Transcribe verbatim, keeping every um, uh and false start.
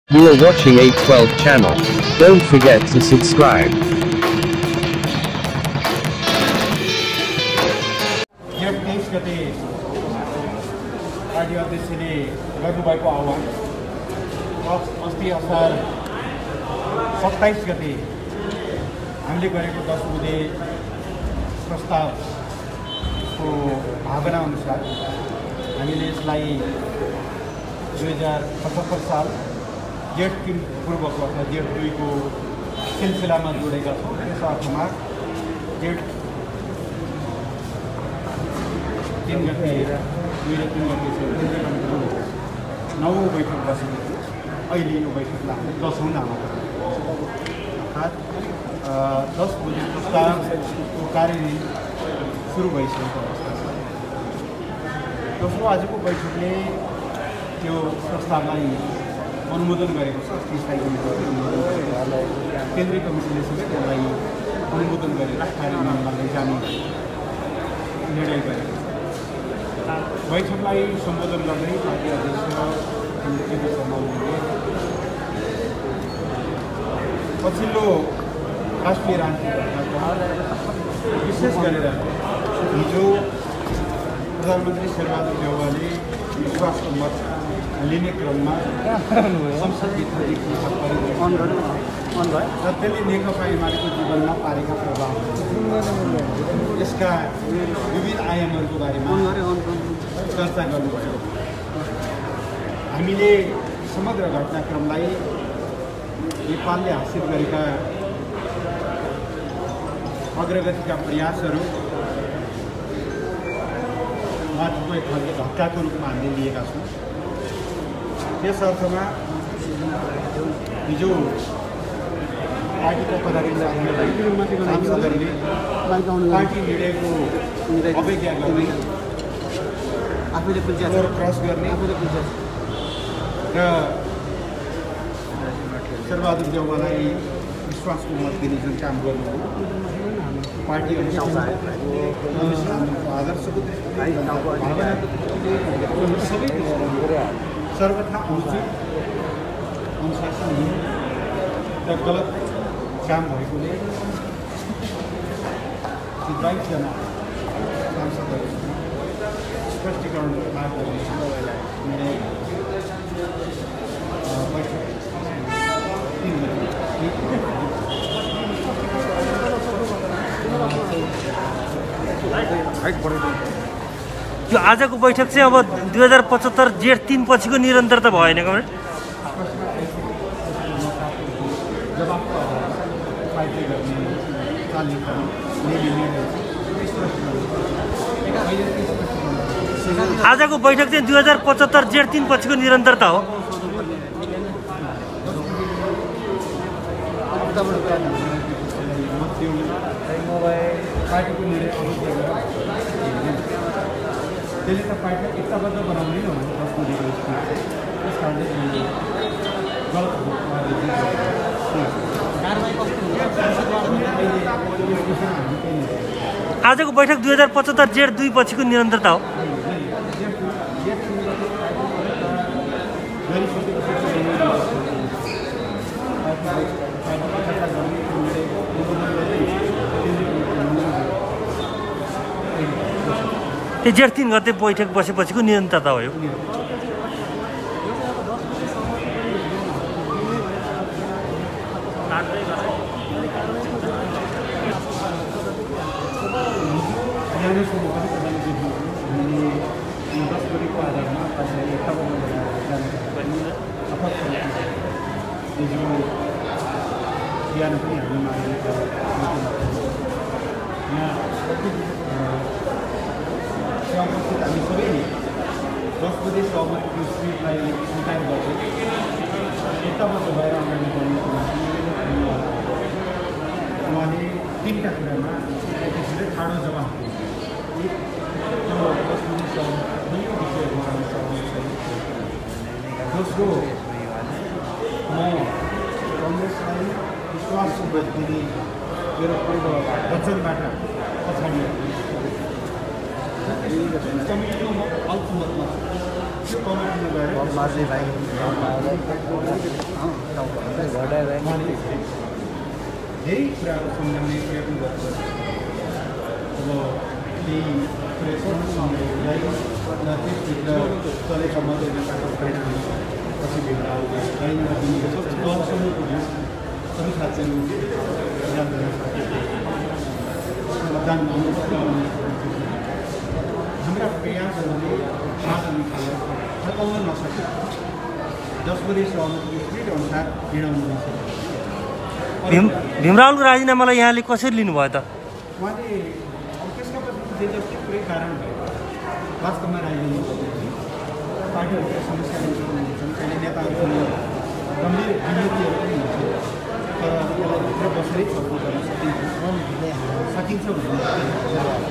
You are watching eight twelve channel. Don't forget to subscribe. जेठ तेईस गते party अध्यक्षले गर्नुभएको आह्वान अस्ति असार सत्ताइस गते हामीले गरेको दस बुँदे प्रस्तावको भावना अनुसार हामीले यसलाई दुई हजार पचहत्तर साल जेठ तीन पूर्वको अथवा जेठ दुईको सिलसिलामा जोडेका छौँ। त्यस अर्थमा जेठ तीन गते दुई र तीन गते केन्द्रीय कमिटीको नवौँ बैठक बसेको थियो। अहिले यो बैठकलाई हामीले दसौँ नाम अर्थात् दस बुँदे प्रस्तावको कार्यान्वयन सुरु भइसकेको अवस्था छ। दोस्रो आजको बैठकले त्यो प्रस्तावलाई अनुमोदन गरेको छ। अस्ति स्थायी कमिटीले अनुमोदन गरेको केन्द्रीय कमिटीले सबै त्यसलाई अनुमोदन गरेर कार्यान्वयनमा लैजाने निर्णय गरेको छ। बैठकलाई सम्बोधन गर्दै पार्टी अध्यक्ष केपी शर्मा ओलीले पछिल्लो राष्ट्रिय राजनीतिक घटनाक्रम विशेष गरेर हिजो प्रधानमन्त्री शेरबहादुर देउवाले विश्वासको मत लिने क्रममा संसदभित्र र त्यसले नेकपा एमालेको जीवनमा पारेका प्रभाव यसका विविध आयामहरूको बारेमा चर्चा गर्नुभयो। हामीले समग्र घटनाक्रमलाई नेपालले हासिल गरेका अग्रगतिका प्रयासहरू माथिको एक खालको धक्काको रूपमा हामीले लिएका छौँ। त्यस अर्थमा हिजो पार्टीका पदाधिकारीहरूले सांसदहरूले पार्टी निर्णयको अवज्ञा गर्ने आफूले फ्लोर क्रस गर्ने र शेरबहादुर देउवालाई विश्वासको मत दिने जुन काम गर्नुभयो पार्टी आदर्शको सबै सर्वथा अनुचित अनुशासनहीन र गलत काम भएकोले बाइसजना सांसदहरू स्पष्टीकरण माग गर्ने निर्णय यो आजको बैठक चाहिँ अब दुई हजार पचहत्तर जेठ तीन पछिको निरन्तरता भएन कमरेड। आजको बैठक चाहिँ दुई हजार पचहत्तर जेठ तीन पछिको निरन्तरता हो। पार्टीको निर्णय त्यसले त पार्टीलाई एकताबद्ध बनाउने हो दस बुँदेको त्यस कारणले गलत आजको बैठक दुई हजार पचहत्तर जेठ दुई पछिको निरन्तरता हो। त्यो जेठ तीन गते बैठक बसेपछिको निरन्तरता हो। यो बिहान पनि हामी हामी सबैले दस बुँदे सहमतिको स्पिरिटलाई स्वीकार गर्छौँ। एकताबद्ध भएर अगाडि बढ्नुको लागि उहाँले तिनवटा कुरामा त्यसरी ठाडो जवाफ दिए। त्यो दस बुँदे सहमतिको विषयमा हामी सहमत छैनौँ। दोस्रो म कङ्ग्रेसलाई विश्वासको मत दिने मेरो पूर्व वचनबाट पछाडि कमिटीको अल्पमतमा त्यो कमिटीमा गएर उहाँले धेरै कुराहरू सम्झाउने प्रयत्न गर्नुभयो। अब केही प्रेसहरूलाई त्यसभित्र चलेका मात्रै नेपालको परिणाम पछि भेटहरू दलसम्म पुग्यो सबै साथीहरू याद गर्न सकेको मतदान हाम्रा प्रयासहरूले साथ निकालेर फर्काउन नसक्यो जसले सहमति अनुसार हिँडाउनु भीम भीमरावको राजीनामालाई यहाँले कसरी लिनुभयो त? उहाँले अब त्यसका पछि जति पुरै कारण भयो वास्तवमा राजीनामा गर्दाखेरि पार्टीहरूको समस्याहरू हुन्छन्, कहिले नेताहरूको गम्भीर विनतिहरू पनि हुन्छ, तर यसलाई भित्र बसेरै छलफल गर्न सकिन्छ सकिन्छ भन्ने